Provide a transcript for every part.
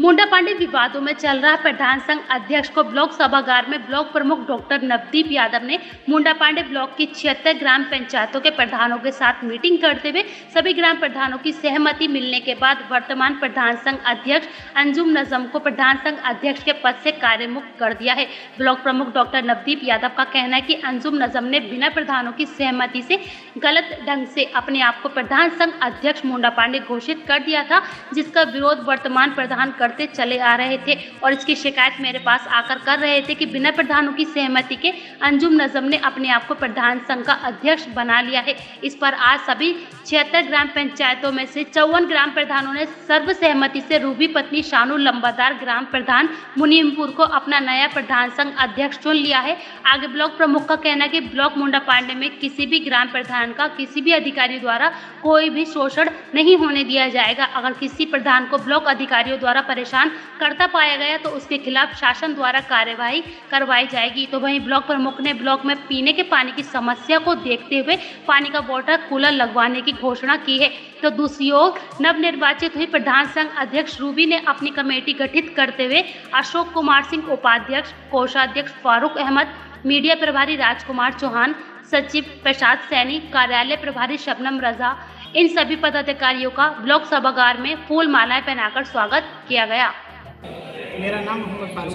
मुंडा पांडे विवादों में चल रहा प्रधान संघ अध्यक्ष को ब्लॉक सभागार में ब्लॉक प्रमुख डॉक्टर नवदीप यादव ने मुंडा पांडे ब्लॉक की 76 ग्राम पंचायतों के प्रधानों के साथ मीटिंग करते हुए सभी ग्राम प्रधानों की सहमति मिलने के बाद वर्तमान प्रधान संघ अध्यक्ष अंजुम नजम को प्रधान संघ अध्यक्ष के पद से कार्यमुक्त कर दिया है। ब्लॉक प्रमुख डॉक्टर नवदीप यादव का कहना है कि अंजुम नजम ने बिना प्रधानों की सहमति से गलत ढंग से अपने आप को प्रधान संघ अध्यक्ष मुंडा पांडे घोषित कर दिया था, जिसका विरोध वर्तमान प्रधान करते चले आ रहे थे और इसकी शिकायत मेरे पास आकर कर रहे थे कि बिना प्रधानों की सहमति के अंजुम नजम ने अपने आप को प्रधान संघ का अध्यक्ष बना लिया है। इस पर आज सभी 76 ग्राम पंचायतों में से 54 ग्राम प्रधानों ने सर्वसहमति से रूबी पत्नी शानू लंबादार ग्राम प्रधान मुनीमपुर को अपना नया प्रधान संघ अध्यक्ष चुन लिया है। आगे ब्लॉक प्रमुख का कहना है कि ब्लॉक मुंडा पांडे में किसी भी ग्राम प्रधान का किसी भी अधिकारी द्वारा कोई भी शोषण नहीं होने दिया जाएगा। अगर किसी प्रधान को ब्लॉक अधिकारियों द्वारा परेशान करता पाया गया तो उसके खिलाफ शासन द्वारा कार्यवाही करवाई जाएगी। तो वहीं ब्लॉक प्रमुख ने ब्लॉक में पीने के पानी की समस्या को देखते हुए पानी का वाटर कूलर लगवाने की घोषणा की है। तो दूसरी ओर नवनिर्वाचित हुई प्रधान संघ अध्यक्ष रूबी ने अपनी कमेटी गठित करते हुए अशोक कुमार सिंह उपाध्यक्ष, कोषाध्यक्ष फारूक अहमद, मीडिया प्रभारी राजकुमार चौहान, सचिव प्रसाद सैनी, कार्यालय प्रभारी शबनम रजा, इन सभी पदाधिकारियों का ब्लॉक सभागार में फूल मालाएं पहनाकर स्वागत किया गया। मेरा नाम मोहम्मद फारूक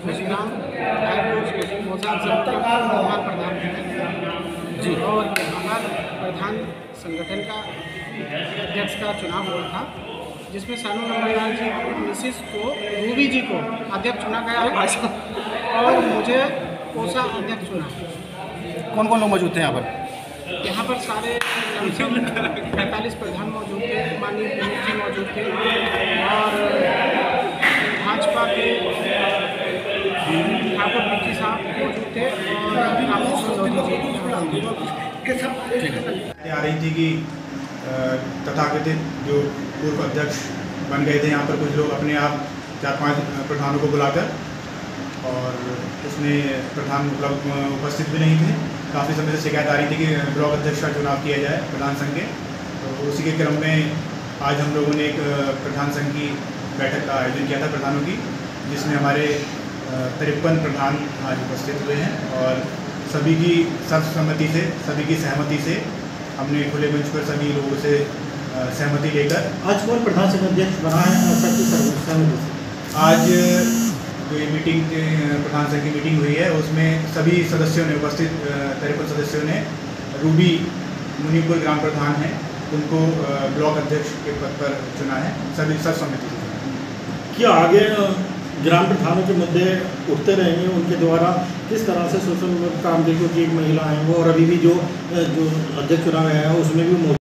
प्रधान है जी, और हमारा प्रधान संगठन का अध्यक्ष का चुनाव हुआ था, जिसमें शानू लंबादार जी की मिसिस को रूबी जी को अध्यक्ष चुना गया है और मुझे कोषा अध्यक्ष चुना। कौन कौन लोग मौजूद थे यहाँ पर? यहाँ पर सारे 45 प्रधान मौजूद थे, माननीय प्रमुख जी मौजूद थे और भाजपा के ठाकुर बिक्की साहब मौजूद थे और आ रही थी कि तथाकथित जो पूर्व अध्यक्ष बन गए थे यहाँ पर कुछ लोग अपने आप 4-5 प्रधानों को बुलाकर, और उसमें प्रधान उपस्थित भी नहीं थे। काफ़ी समय से शिकायत आ रही थी कि ब्लॉक अध्यक्ष का चुनाव किया जाए प्रधान संघ के। तो उसी के क्रम में आज हम लोगों ने एक प्रधान संघ की बैठक का आयोजन किया था प्रधानों की, जिसमें हमारे 53 प्रधान आज उपस्थित हुए हैं और सभी की सर्वसम्मति से, सभी की सहमति से हमने खुले मंच पर सभी लोगों से सहमति लेकर आज कौन प्रधान संघ अध्यक्ष बना है? सबकी सहमति से आज जो ये मीटिंग प्रधान संघ की मीटिंग हुई है उसमें सभी सदस्यों ने, उपस्थित 53 सदस्यों ने रूबी मुनीपुर ग्राम प्रधान हैं उनको ब्लॉक अध्यक्ष के पद पर चुना है, सभी सर्वसम्मति से। क्या आगे ग्राम प्रधानों के मुद्दे उठते रहेंगे? उनके द्वारा किस तरह से सोशल काम देखो कि एक महिला है वो, और अभी भी जो अध्यक्ष चुना गया है उसमें भी